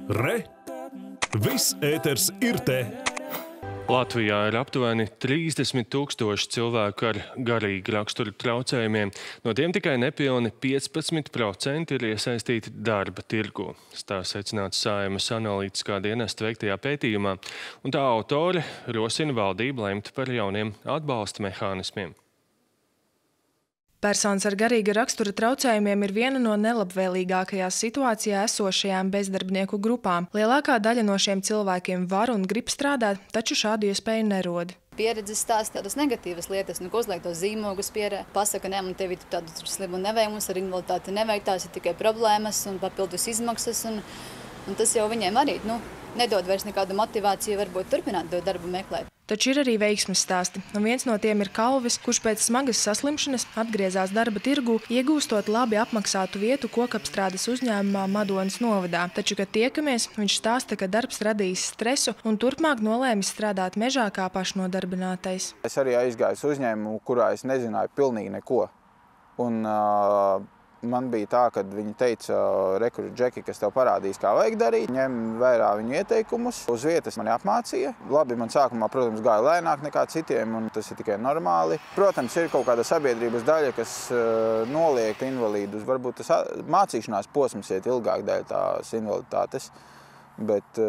Re! Viss ēters ir te! Latvijā ir aptuveni 30,000 cilvēku ar garīgu raksturu traucējumiem. No tiem tikai nepilni 15% ir iesaistīti darba tirgū. Tā secināts Saeimas analītiskā dienesta veiktajā pētījumā, un tā autori rosina valdību lemt par jauniem atbalsta mehānismiem. Personas ar garīga rakstura traucējumiem ir viena no nelabvēlīgākajās situācijā esošajām bezdarbnieku grupām. Lielākā daļa no šiem cilvēkiem var un grib strādāt, taču šādu iespēju nerod. Pieredzes stāsta tādas negatīvas lietas, ko uzliek tos zīmogus pierē. Pasaka, ne, man tevi tādu slimu nevajag, mums ar invaliditāti nevajag, tās ir tikai problēmas un papildus izmaksas. Un tas jau viņiem arī nedod vairs nekādu motivāciju varbūt turpināt to darbu meklēt. Taču ir arī veiksmes stāsti, un viens no tiem ir Kalvis, kurš pēc smagas saslimšanas atgriezās darba tirgū, iegūstot labi apmaksātu vietu kokapstrādes uzņēmumā Madonas novadā. Taču, kad tiekamies, viņš stāsta, ka darbs radījis stresu un turpmāk nolēmis strādāt mežā kā pašnodarbinātais. Es arī aizgāju uz uzņēmumu, kurā es nezināju pilnīgi neko. Un man bija tā, kad viņi teica, rekur, Džeki, kas tev parādīs, kā vajag darīt, ņem vērā viņu ieteikumus. Uz vietas mani apmācīja. Labi, man sākumā, protams, gāja lēnāk nekā citiem, un tas ir tikai normāli. Protams, ir kaut kāda sabiedrības daļa, kas noliek invalīdus. Varbūt tas mācīšanās posms iet ilgāk dēļ tās invaliditātes, bet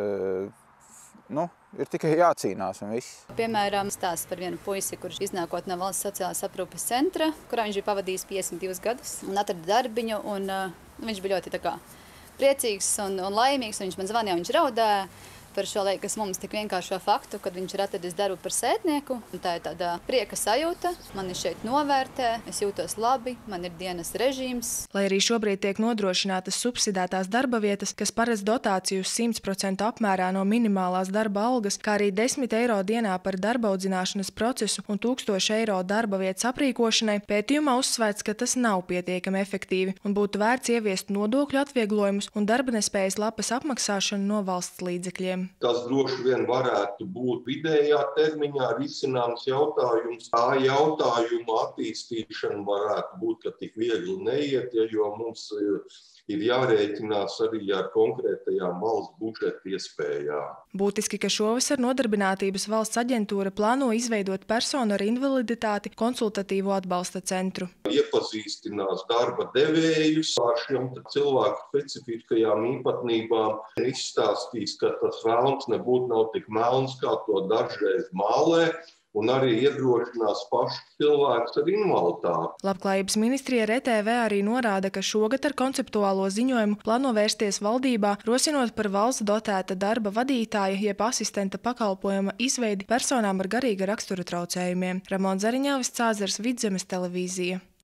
ir tikai jācīnās un viss. Piemēram, stāsts par vienu puisi, kurš iznākot no valsts sociālās aprūpes centra, kurā viņš bija pavadījis 52 gadus un atrada darbiņu. Viņš bija ļoti priecīgs un laimīgs. Viņš man zvanīja, viņš raudāja par šo, kas mums tik vienkāršo faktu, kad viņš ir atradis darbu par sētnieku. Un tā ir tāda prieka sajūta. Mani šeit novērtē, es jūtos labi, man ir dienas režīms. Lai arī šobrīd tiek nodrošinātas subsidētās darba vietas, kas paredz dotāciju uz 100% apmērā no minimālās darba algas, kā arī 10 eiro dienā par darba audzināšanas procesu un 1000 eiro darba vietas aprīkošanai, pētījumā uzsvērts, ka tas nav pietiekami efektīvi un būtu vērts ieviest nodokļu atvieglojumus un darba nespējas lapas apmaksāšanu no valsts līdzekļiem. Tas droši vien varētu būt vidējā termiņā risināms jautājums. Tā jautājuma attīstīšana varētu būt, ka tik viegli neiet, jo mums ir jārēķinās arī ar konkrētajām valsts budžeta iespējām. Būtiski, ka šovasar Nodarbinātības valsts aģentūra plāno izveidot personu ar invaliditāti konsultatīvo atbalsta centru. Iepazīstinās darba devējus ar šiem cilvēku specifiskajām īpatnībām, izstāstīs, ka tas vēlams nebūtu nav tik melns, kā to dažreiz mālē, un arī iedrošinās pašu cilvēkus ar invaliditāti. Labklājības ministrija RTV arī norāda, ka šogad ar konceptuālo ziņojumu plāno vērsties valdībā, rosinot par valsts dotēta darba vadītāja jeb asistenta pakalpojuma izveidi personām ar garīga rakstura traucējumiem. Ramons Zariņāvis, Cāzars, Vidzemes televīzija.